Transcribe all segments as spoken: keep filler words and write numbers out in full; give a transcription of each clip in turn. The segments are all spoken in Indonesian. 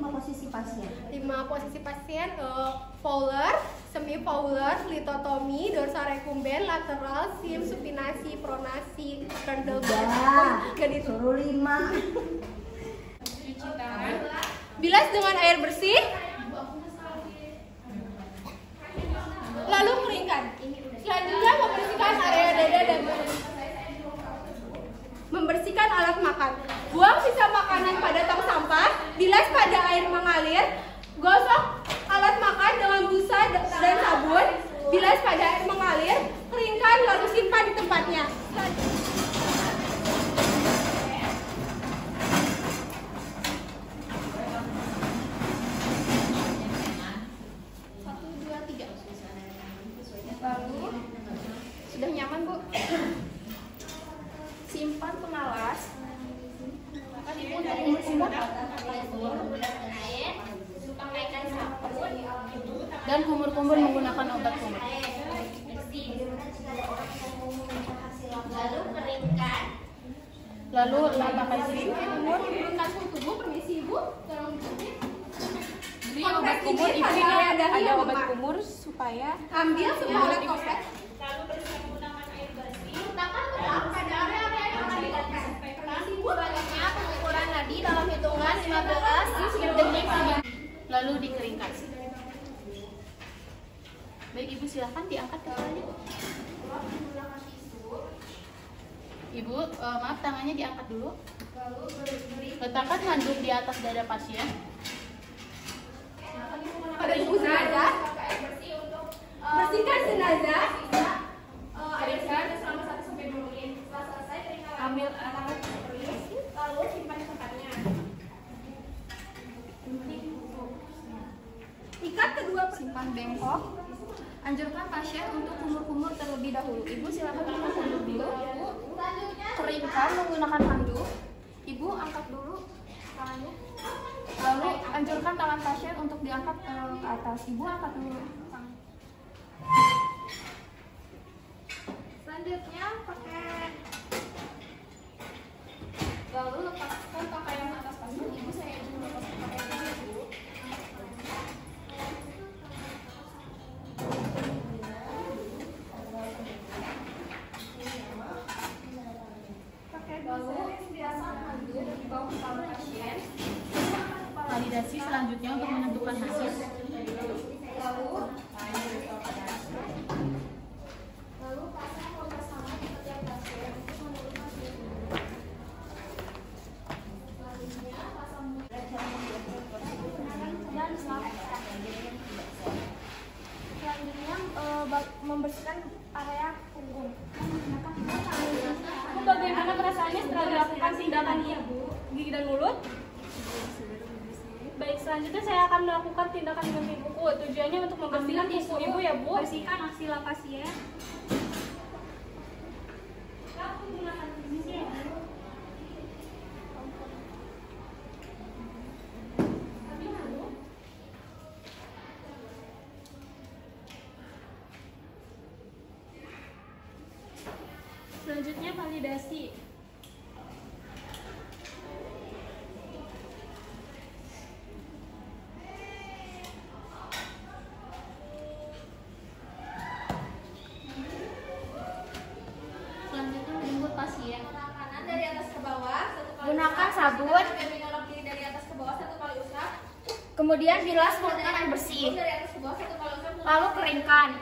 posisi pasien. Lima posisi pasien, uh, fowler, semi fowler, litotomi, dorsarekumben, lateral, sim, supinasi, pronasi, trundle. Udah, Gak itu. suruh lima. Cuci tangan. Bilas dengan air bersih. Lalu keringkan. Selanjutnya membersihkan area dada dan perut. Membersihkan alat makan. Buang sisa makanan pada tong sampah. Bilas pada air mengalir. Gosok alat makan dengan busa dan sabun. Bilas pada air mengalir. Keringkan lalu simpan di tempatnya. Satu, dua, tiga. Lalu sudah nyaman, Bu. Simpan penalas. Dan kumur-kumur menggunakan obat kumur. Lalu keringkan. Lalu pakai sirip Kumur menurunkan suhu tubuh. Permisi, Ibu. Tolong Beli obat kumur, ibu ini ada, ada obat kumur supaya ambil semua alat kompres. Lalu bersih menggunakan air bersih. Letakkan letak pada area-area yang akan dikompres. Permisi, Bu. Selanjutnya pengukuran nadi dalam hitungan lima belas detik. lalu dikeringkan. Baik Ibu, silahkan diangkat kepalanya. Ibu, uh, maaf tangannya diangkat dulu. Letakkan handuk di atas dada pasien. Pada ibu jenazah, bersihkan jenazah. Airkan selama satu sampai dua menit. Setelah selesai, keringkan ambil alat lalu simpan di tempatnya. Ikat kedua Simpan bengkok. Anjurkan pasien untuk kumur-kumur terlebih dahulu. Ibu silakan kumur-kumur dulu. Keringkan menggunakan handuk. Ibu angkat dulu tangannya. Lalu anjurkan tangan pasien untuk diangkat ke, ke atas. Ibu angkat dulu. Selanjutnya pakai lalu lepaskan pakaian atas pasien. Ibu saya izin lepaskan pakaian atas dulu. Pakai lalu biasa handuk di bawah kepala pasien. Validasi selanjutnya untuk menentukan hasil. Lalu lalu pasang kompas sama di setiap pasien untuk menurunkan suhu tubuh. Selanjutnya pasang dan selanjutnya uh, membersihkan area punggung. Bu, bagaimana perasaannya setelah dilakukan tindakan gigi dan mulut? Baik, selanjutnya saya akan melakukan tindakan dengan kuku. Tujuannya untuk membersihkan kuku Ibu ya, Bu. Bersihkan aksila pasien. Selanjutnya validasi. Selanjutnya menjemput pasien. Kanan dari atas ke bawah, satu kali Gunakan usap. sabun. Sampai menyolok diri dari atas ke bawah satu kali usap. Kemudian bilas menggunakan air bersih. Dari atas ke bawah satu kali usap. Lalu keringkan.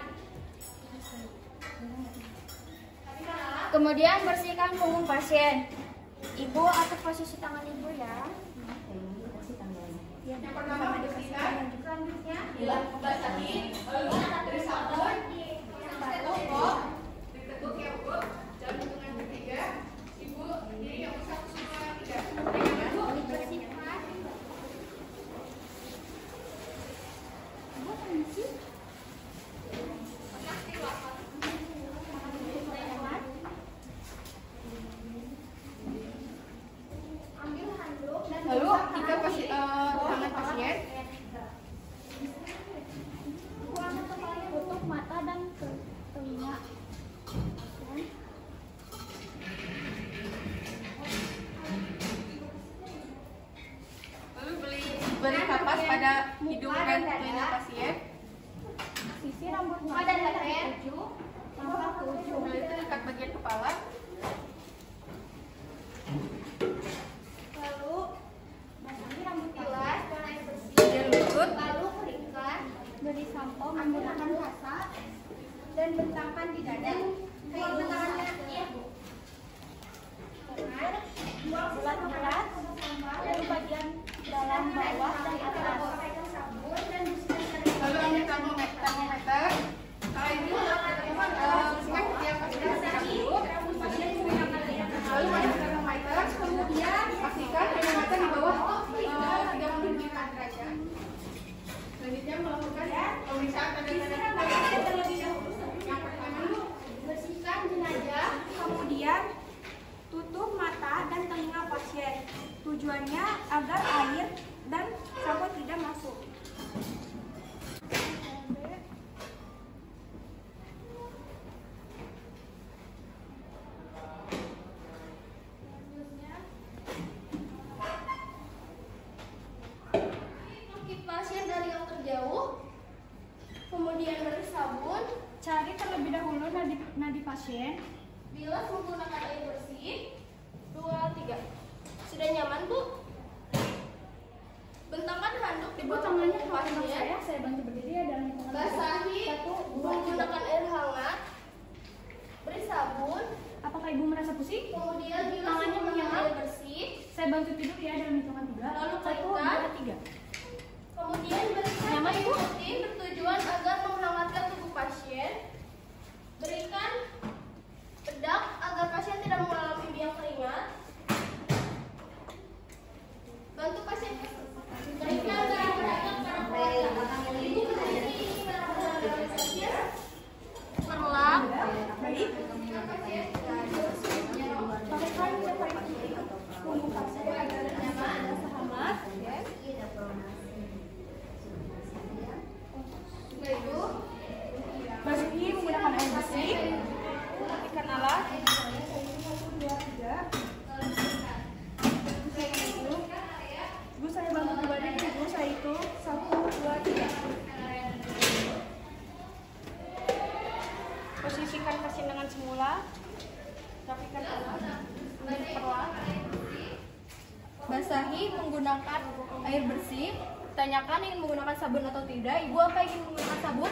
Kemudian bersihkan punggung pasien. Ibu atur posisi tangan ibu ya. Yang pertama bersihkan, selanjutnya basahi, lalu dari sabun, stetoskop, diteguk ya Bu. Dalam hitungan ketiga, Ibu diri yang satu dua tiga. Ibu bersihkan. Ibu permisi. Lalu jika pasi, uh, tangan pasien pada hidung dan telinga pasien. Sisi rambut Muka dan leher. Mata ke ujung. Nah, itu dekat bagian kepala. Lalu basahi rambut Bilas dengan air bersih. bagian lutut. Lalu keringkan. Beri sampo menggunakan kasa dan bentangkan di dada. Kayak bentangannya. Bulat-bulat. Lalu bagian dalam bawah dan atas. Sabun dan Lalu ambil termometer. termometer. Kalau ini eh, cek yang pasti dulu. Lalu masuk ke termometer. Kemudian pastikan termometer di bawah eh, tiga puluh lima derajat. Selanjutnya melakukan pemeriksaan tanda-tanda terlebih dahulu. Yang pertama, bersihkan jenazah, kemudian tutup mata dan telinga pasien. Tujuannya agar air dan sabun tidak masuk. Ngakit pasien dari yang terjauh, kemudian beri sabun, Cari terlebih dahulu nadi, nadi pasien. bilas menggunakan air bersih. Dua, tiga. Sudah nyaman, Bu? Bentangkan handuk di Ibu bawah tangannya tubuh ke belakang pasien. saya, saya bantu berdiri ya dalam hitungan tiga. Basahi Satu, dua, tiga. menggunakan air hangat. Beri sabun, Apakah ibu merasa pusing? kemudian bilas Tangannya menggunakan menyala. air bersih. Saya bantu tidur ya dalam hitungan tiga. Lalu Satu, keringkan. dua, tiga. Kemudian berikan Nyaman, air Bu? putih bertujuan agar menghangatkan tubuh pasien. Berikan bedak agar pasien tidak mengalami biang keringat. Bantu pasien berikan darah berat pada perawat. Ibu berdiri darah pada pasien. Perlap. Baik. Berikan pasien Pakaikan sesuai punggung pasien agar nyaman dan selamat. Baik, Bu. Basahi menggunakan air bersih. Matikan alat. Satu, dua, tiga. Ibu saya bantu berbalik. Ibu saya itu satu, dua, tiga. Posisikan pasien dengan semula. Rapikan alat. Perlap. Basahi menggunakan air bersih. Tanyakan ingin menggunakan sabun atau tidak. Ibu apa ingin menggunakan sabun?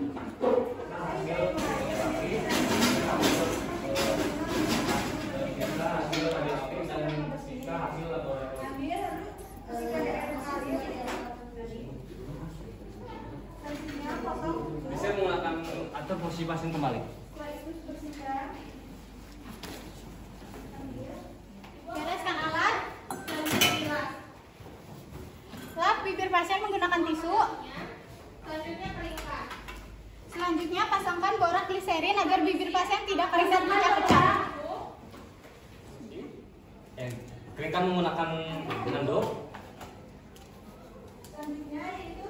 Bisa menggunakan atau posisi pasien kembali. Bereskan alat. Lap bibir pasien menggunakan tisu. Selanjutnya keringkan. Selanjutnya pasangkan borak gliserin agar bibir pasien tidak kering dan pecah-pecah. Eh, keringkan menggunakan handuk. Selanjutnya itu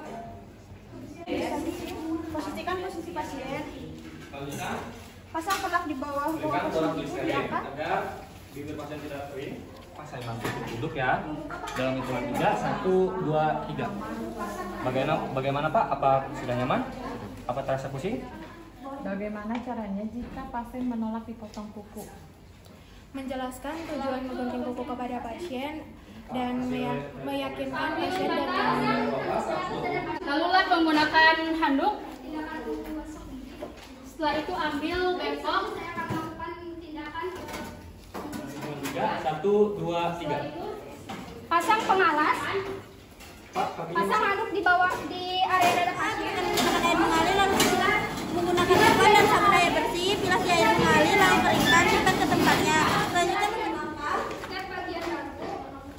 posisikan posisi pasien. Selanjutnya, Pasang pelak di bawah keringkan bawah borak posisi ibu gliserin diangkat. agar bibir pasien tidak kering. Pas saya bantu duduk ya. Dalam hitungan tiga, satu, dua, tiga. Bagaimana, bagaimana Pak? Apa sudah nyaman? Apa terasa pusing? Bagaimana caranya jika pasien menolak dipotong kuku? Menjelaskan tujuan menggunting kuku kepada pasien dan meya- meyakinkan pasien dan Lalu lap menggunakan handuk. Setelah itu ambil bengkok. Tiga, satu, dua, tiga. Pasang pengalas. Pak, kakinya Pasang handuk di bawah di area dada pasien. Menggunakan air mengalir lalu bilas menggunakan sabun dan sabun air bersih. Bilas di air mengalir lalu keringkan simpan ke tempatnya. Selanjutnya menggunakan Step bagian handuk.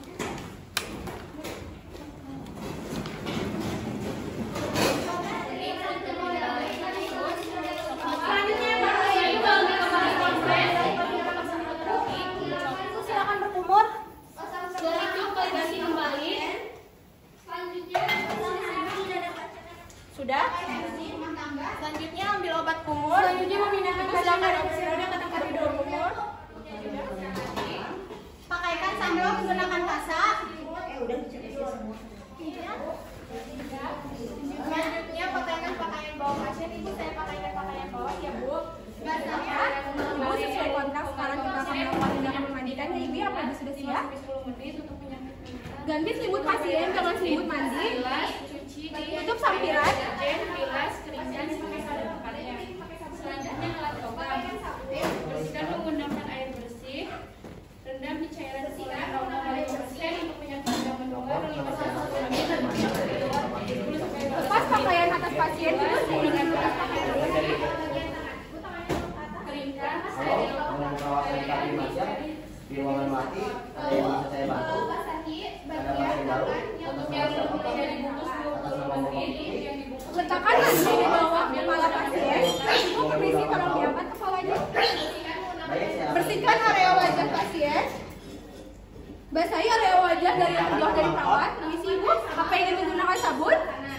silakan berkumur. Setelah itu validasi kembali. Selanjutnya sudah. Selanjutnya ambil obat kumur. Selanjutnya memindahkan pasien ke Ganti selimut pasien dengan selimut mandi. Bilas, cuci di Tutup sampiran. deterjen, bilas, keringkan sampai pada tempatnya. Selanjutnya alat logam. Bersihkan menggunakan air bersih. Rendam di cairan sikat nol koma lima persen untuk penyakit yang menular lima sampai sepuluh menit dan penyakit di luar tiga puluh sampai dua puluh. Lepas pakaian atas pasien bersih dengan bekas pakaian. Keringkan, steril. Di ruangan mati ada yang bisa saya bantu, ada pasien baru Untuk yang tidak dibungkus dua puluh menit, yang dibungkus Letakkan nasi di bawah kepala pasien. Ibu permisi tolong diangkat kepalanya. Bersihkan area wajah pasien. Basahi area wajah dari yang keluar dari perawat. Permisi ibu, apa ingin menggunakan sabun?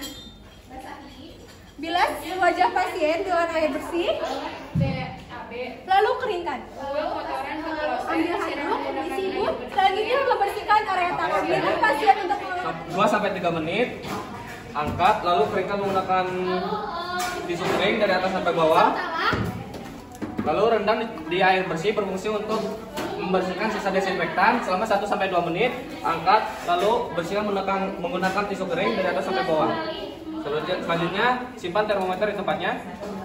Bilas wajah pasien dengan air bersih. B A B. Lalu keringkan. Buang kotoran ke kloset. Ambil handuk, permisi ibu. Selanjutnya membersihkan area tangan bidan pasien untuk mengeluarkan. dua sampai tiga menit. Angkat lalu keringkan menggunakan tisu kering dari atas sampai bawah. Lalu rendam di, di air bersih berfungsi untuk membersihkan sisa desinfektan selama satu sampai dua menit. Angkat lalu bersihkan menggunakan, menggunakan tisu kering dari atas sampai bawah. Selanjutnya simpan termometer di tempatnya.